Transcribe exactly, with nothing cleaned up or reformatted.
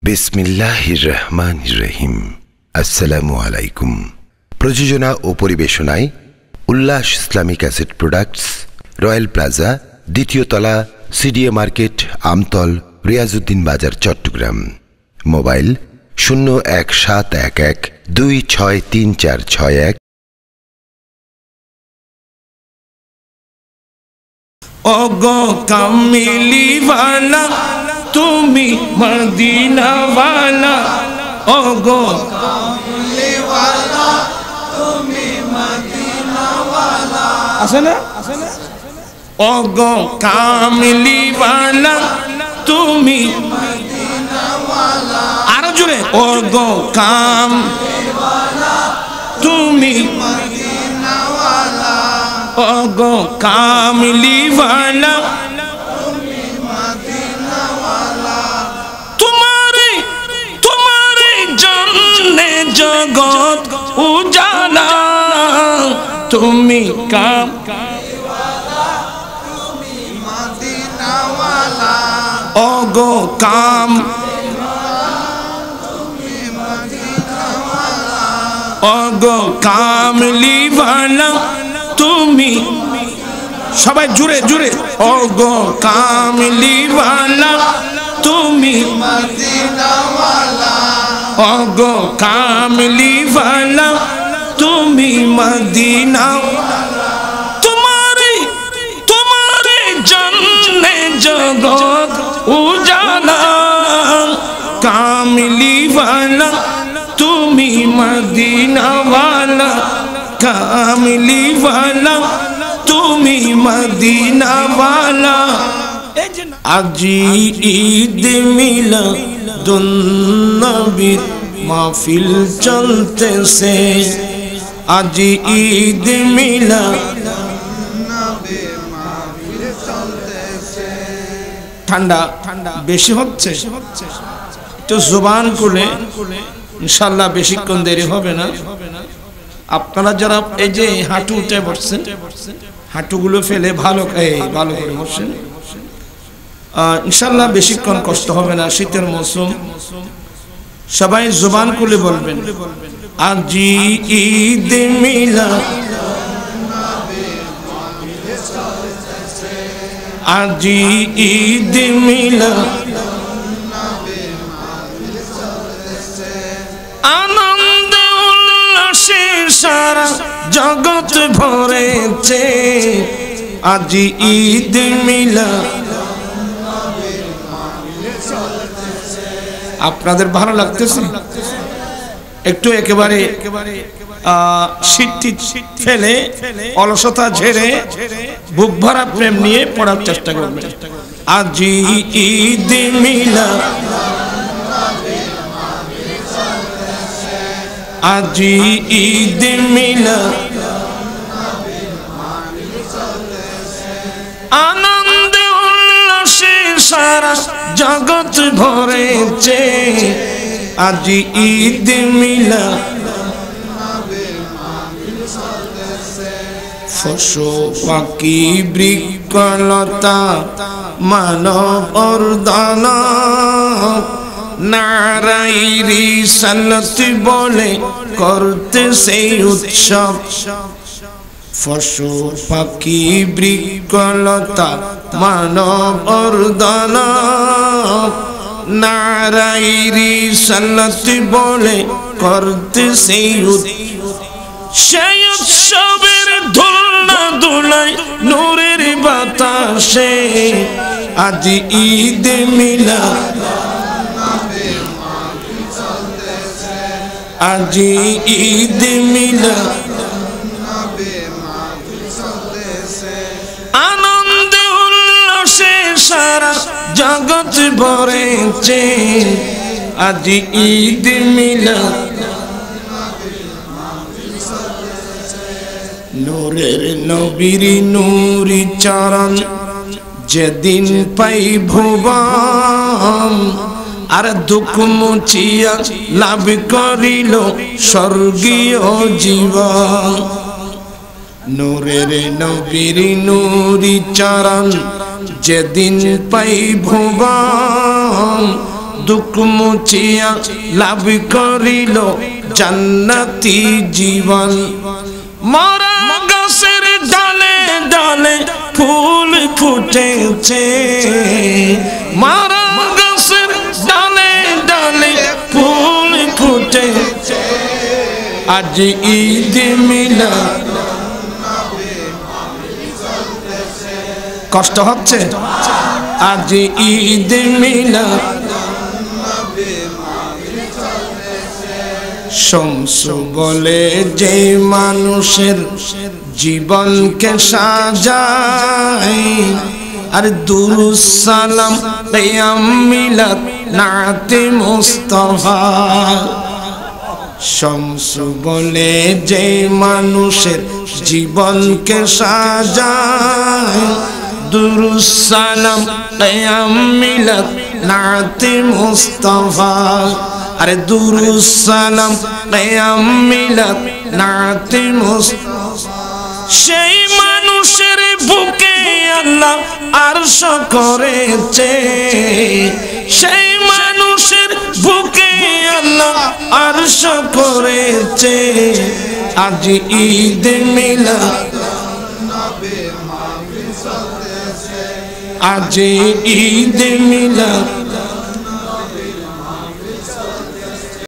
বিসমিল্লাহির রহমানির রহিম। আসসালামু আলাইকুম। প্রযোজনা ও পরিবেশনায় Ullash Islamic asset products, royal plaza, দ্বিতীয় তলা, সিডিএ মার্কেট, আমতল, রিয়াজউদ্দিন বাজার, চট্টগ্রাম। মোবাইল শূন্য এক সাত এক এক দুই ছয় তিন চার ছয় এক। ওগো কামিলিওয়ালা তুমি মদিনাওয়ালা, ওগো কামিলিওয়ালা তুমি মদিনাওয়ালা। আছে না? ওগো কামিলিওয়ালা তুমি মদিনাওয়ালা। আরো জোরে, ওগো কামিলিওয়ালা তুমি মদিনাওয়ালা, ওগো কামিলিওয়ালা তুমি মদিনাওয়ালা। তোমারে তোমারে জানলে জগৎ উজালা, তুমি কামিলিওয়ালা তুমি মদিনাওয়ালা, ওগো কামিলিওয়ালা তুমি মদিনাওয়ালা, ওগো কামিলিওয়ালা তুমি। সবাই জুড়ে জুড়ে, ওগো কামিলিওয়ালা তুমি মদিনাওয়ালা, ওগো কামিলিওয়ালা তুমি মদিনাওয়ালা। তোমারে তোমারে জানলে জগৎ উজালা, কামিলিওয়ালা তুমি মদিনাওয়ালা, কামিলিওয়ালা তুমি মদিনাওয়ালা। আজি ঈদ মিলাদুন নবীর মাহফিল চলতেছে, আজি ঈদ মিলাদুন নবীর মাহফিল চলতেছে। ঠান্ডা ঠান্ডা বেশি হচ্ছে, একটু জবান খুলে ইনশাআল্লাহ বেশিক্ষণ দেরি হবে না। আপনারা যারা এই যে হাঁটু উঠে বসছেন, হাঁটুগুলো ফেলে ভালো ভালো করে বসছেন, ইনশাআল্লাহ বেশিক্ষণ কষ্ট হবে না। শীতের মৌসুম, সবাই জবান খুলে বলবেন, আজি ঈদ মিলাদ, আজি ঈদ মিলাদ, আনন্দে উল্লাসে সারা জগৎ ভরেছে, আজি ঈদ মিলাদ। আপনাদের ভালো লাগতেছে? একটু একেবারে শীত ফেলে অলসতা ঝেড়ে বুক ভরা প্রেম নিয়ে পড়ার চেষ্টা করবেন। আজি ঈদ মিলাদ, আজি ঈদ মিলাদ, আনন্দে উল্লাসে সারা জগৎ ভরেছে, আজি ঈদ মিলাদ। পশু পাখি বৃক্ষলতা মানব অর্দন, নারাই রিসালাত বলে করতে সেই উৎসব। পশু পাখি বৃক্ষলতা মানব অর্দন, নারাই রিসালাত বলে করতে সেই উৎসব। সেই উৎসবের দোলনা দোলায় নূরের বাতাসে, আজি ঈদ মিলাদ, আজি ঈদ মিলাদ, আনন্দে উল্লাসে সারা জগৎ ভরেছে, আজি ঈদ মিলাদ। নূরের নবীর নূরি চরণ যেদিন পাই ভুবন, আর দুঃখ মুছিয়া লাভ করিল স্বর্গীয় জীবন। নূরের নবীর নূরি চরণ যেদিন পাই ভুবন, দুঃখ মুছিয়া লাভ করিল জান্নাতি জীবন। মরা গাছের ডালে ডালে ফুল ফুটেছে, মরা গাছের ডালে ডালে ফুল ফুটেছে, আজ ঈদ মিলাদ। কষ্ট হচ্ছে? আজ ঈদ মিলাদ। শমসু বলে যে মানুষের জীবনকে সাজায়, আর দুরুদ সালাম কিয়াম মিলাদ নাতে মুস্তাফা। শমসু বলে যে মানুষের জীবনকে সাজায়, দুরুদ সালাম কিয়াম মিলাদ নাতে মুস্তাফা। আরে দুরুদ সালাম কিয়াম মিলাদ নাতে মুস্তাফা। সেই মানুষের বুকে আল্লাহ আরশ করেছে, সেই মানুষের বুকে আল্লাহ আরশ করেছে, আজ ঈদ মিলাদ। আজ ঈদ মিলাদ।